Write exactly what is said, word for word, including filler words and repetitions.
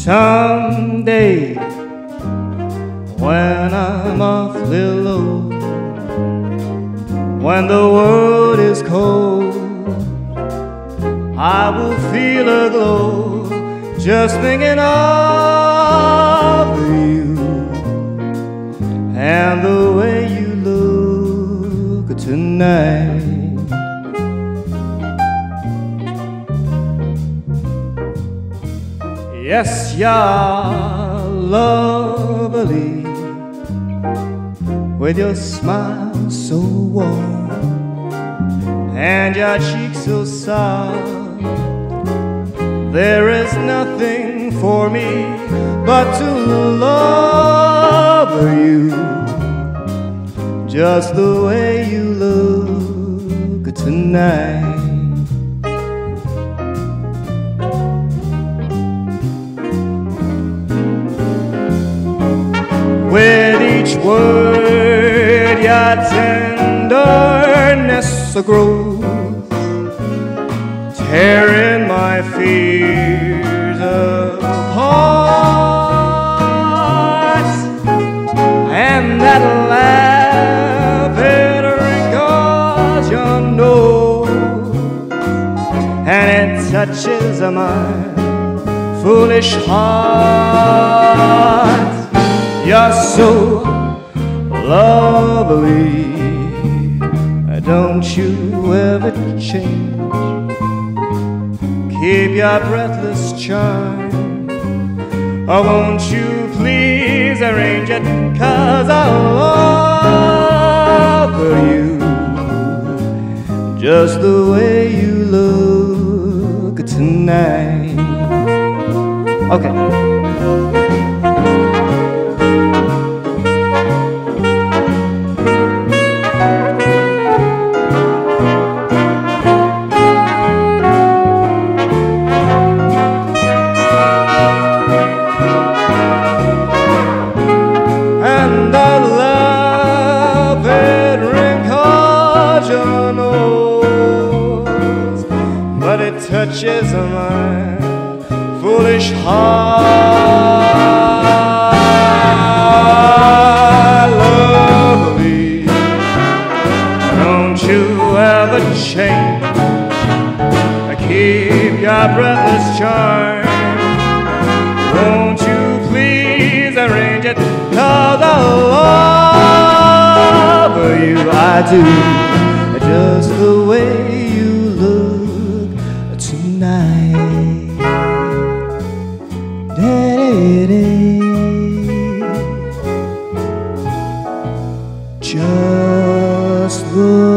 Someday when I'm awfully low, when the world is cold, I will feel a glow just thinking of you and the way you look tonight. Yes, you're lovely with your smile so warm and your cheeks so soft. There is nothing for me but to love you just the way you look tonight. With each word your tenderness grows, tearing my fears apart. And that laugh, it wrinkles your nose, and it touches my foolish heart. You're so lovely, don't you ever change. Keep your breathless charm, oh, won't you please arrange it, 'cause I love you just the way you look tonight. Okay. But it touches my foolish heart. Lovely, don't you ever change. Keep your breathless charm, won't you please arrange it, 'cause I love you, I do, just the way you look tonight. Just the